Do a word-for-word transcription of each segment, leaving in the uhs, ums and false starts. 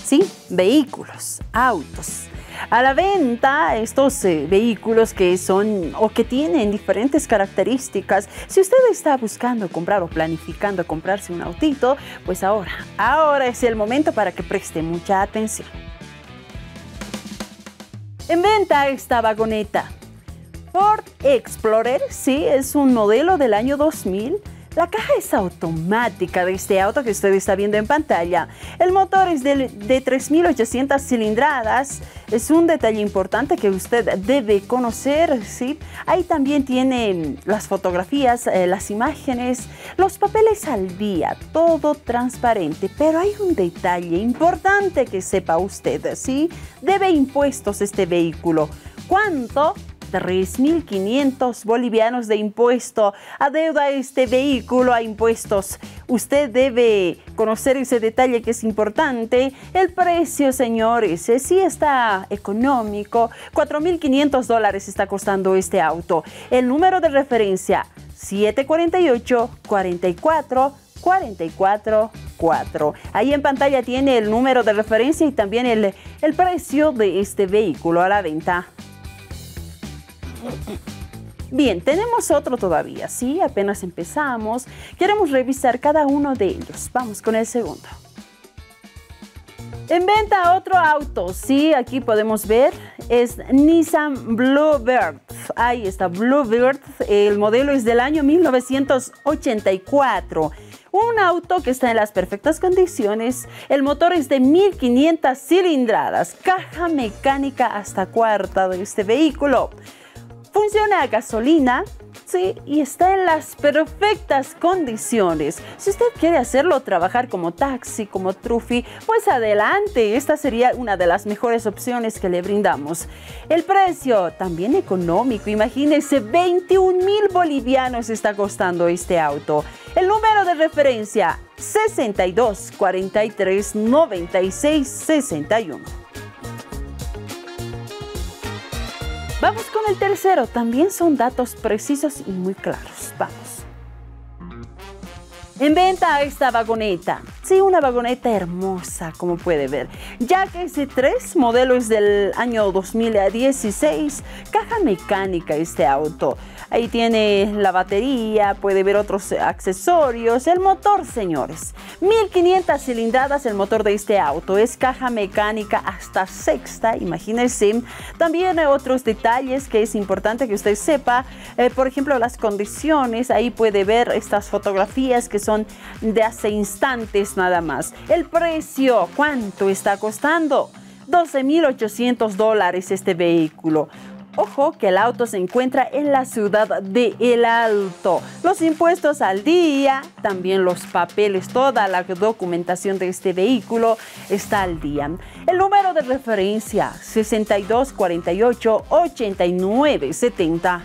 ¿sí? Vehículos, autos. A la venta estos eh, vehículos que son o que tienen diferentes características. Si usted está buscando comprar o planificando comprarse un autito, pues ahora, ahora es el momento para que preste mucha atención. En venta esta vagoneta. Ford Explorer, sí, es un modelo del año dos mil. La caja es automática de este auto que usted está viendo en pantalla. El motor es de, de tres mil ochocientas cilindradas. Es un detalle importante que usted debe conocer, ¿sí? Ahí también tiene las fotografías, eh, las imágenes, los papeles al día, todo transparente. Pero hay un detalle importante que sepa usted, ¿sí? Debe impuestos este vehículo. ¿Cuánto? tres mil quinientos bolivianos de impuesto. Adeuda este vehículo a impuestos. Usted debe conocer ese detalle que es importante. El precio, señores, sí está económico. cuatro mil quinientos dólares está costando este auto. El número de referencia siete cuatro ocho, cuatro cuatro, cuatro cuatro cuatro. Ahí en pantalla tiene el número de referencia y también el, el precio de este vehículo a la venta. Bien, tenemos otro todavía, ¿sí? Apenas empezamos. Queremos revisar cada uno de ellos. Vamos con el segundo. En venta otro auto, sí, aquí podemos ver, es Nissan Bluebird. Ahí está, Bluebird, el modelo es del año mil novecientos ochenta y cuatro. Un auto que está en las perfectas condiciones. El motor es de mil quinientas cilindradas, caja mecánica hasta cuarta de este vehículo. Funciona a gasolina, sí, y está en las perfectas condiciones. Si usted quiere hacerlo trabajar como taxi, como trufi, pues adelante. Esta sería una de las mejores opciones que le brindamos. El precio también económico. Imagínense, veintiún mil bolivianos está costando este auto. El número de referencia sesenta y dos, cuarenta y tres, noventa y seis, sesenta y uno. Vamos con el tercero, también son datos precisos y muy claros. Vamos. En venta esta vagoneta. Sí, una vagoneta hermosa, como puede ver. Jack ese tres, modelo es del año dos mil dieciséis. Caja mecánica este auto. Ahí tiene la batería, puede ver otros accesorios. El motor, señores, mil quinientas cilindradas el motor de este auto. Es caja mecánica hasta sexta, imagínense. También hay otros detalles que es importante que usted sepa. Eh, por ejemplo, las condiciones. Ahí puede ver estas fotografías que son de hace instantes nada más. El precio, ¿cuánto está costando? doce mil ochocientos dólares este vehículo. Ojo que el auto se encuentra en la ciudad de El Alto. Los impuestos al día, también los papeles, toda la documentación de este vehículo está al día. El número de referencia sesenta y dos, cuarenta y ocho, ochenta y nueve, setenta.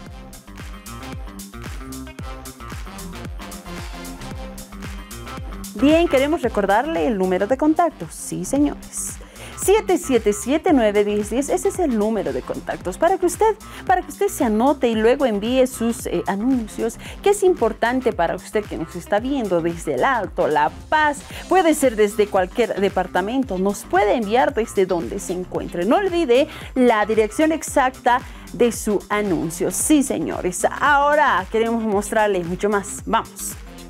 Bien, queremos recordarle el número de contacto. Sí, señores. siete siete siete, nueve uno cero uno cero, ese es el número de contactos para que usted, para que usted se anote y luego envíe sus eh, anuncios, que es importante para usted que nos está viendo desde El Alto, La Paz, puede ser desde cualquier departamento, nos puede enviar desde donde se encuentre. No olvide la dirección exacta de su anuncio. Sí, señores, ahora queremos mostrarle mucho más. Vamos.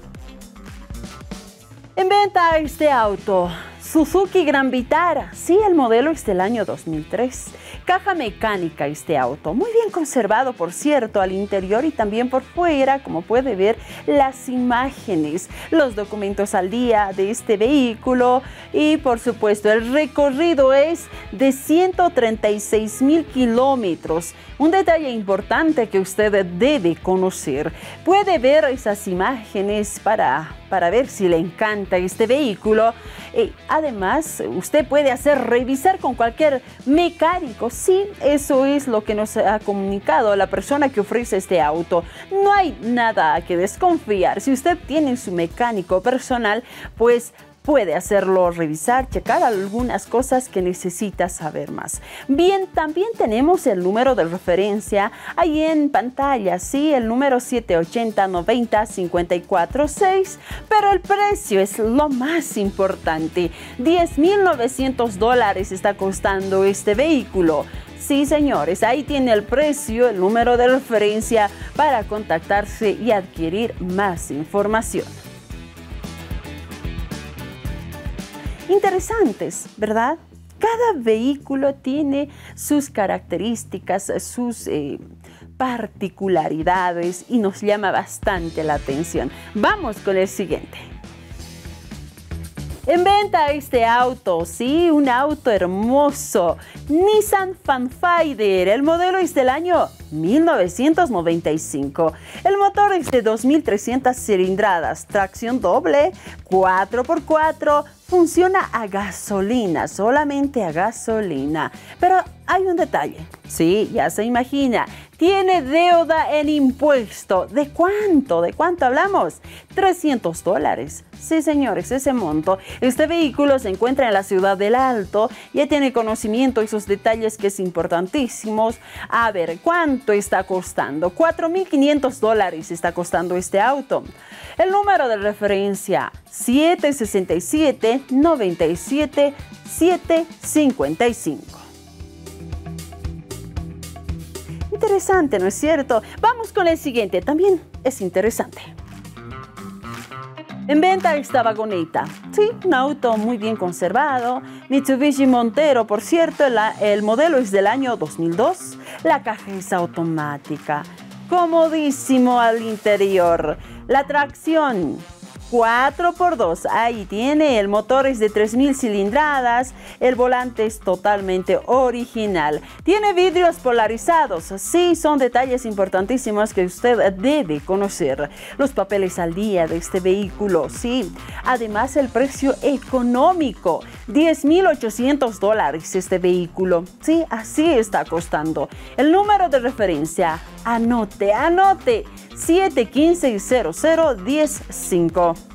En venta este auto. Suzuki Gran Vitara, sí, el modelo es del año dos mil tres. Caja mecánica este auto, muy bien conservado, por cierto, al interior y también por fuera, como puede ver las imágenes, los documentos al día de este vehículo y por supuesto el recorrido es de ciento treinta y seis mil kilómetros. Un detalle importante que usted debe conocer. Puede ver esas imágenes para, para ver si le encanta este vehículo. Y además, usted puede hacer revisar con cualquier mecánico. Sí, eso es lo que nos ha comunicado la persona que ofrece este auto. No hay nada que desconfiar. Si usted tiene su mecánico personal, pues puede hacerlo revisar, checar algunas cosas que necesita saber más. Bien, también tenemos el número de referencia ahí en pantalla, sí, el número siete ochenta noventa cincuenta y cuatro seis, pero el precio es lo más importante. diez mil novecientos dólares está costando este vehículo. Sí, señores, ahí tiene el precio, el número de referencia para contactarse y adquirir más información. Interesantes, ¿verdad? Cada vehículo tiene sus características, sus eh, particularidades y nos llama bastante la atención. Vamos con el siguiente. En venta este auto, sí, un auto hermoso, Nissan Fanfighter, el modelo es del año mil novecientos noventa y cinco, el motor es de dos mil trescientas cilindradas, tracción doble, cuatro por cuatro, funciona a gasolina, solamente a gasolina, pero hay un detalle, sí, ya se imagina, tiene deuda en impuesto. ¿De cuánto? ¿De cuánto hablamos? trescientos dólares. Sí, señores, ese monto. Este vehículo se encuentra en la ciudad del Alto. Ya tiene conocimiento de esos detalles que es importantísimos. A ver, ¿cuánto está costando? cuatro mil quinientos dólares está costando este auto. El número de referencia siete sesenta y siete noventa y siete siete cincuenta y cinco. Interesante, ¿no es cierto? Vamos con el siguiente, también es interesante. En venta esta vagoneta, sí, un auto muy bien conservado, Mitsubishi Montero, por cierto, la, el modelo es del año dos mil dos, la caja es automática, comodísimo al interior, la tracción cuatro por dos, ahí tiene, el motor es de tres mil cilindradas, el volante es totalmente original, tiene vidrios polarizados, sí, son detalles importantísimos que usted debe conocer, los papeles al día de este vehículo, sí, además el precio económico, diez mil ochocientos dólares este vehículo, sí, así está costando, el número de referencia, anote, anote, siete uno cinco cero cero uno cero uno cinco.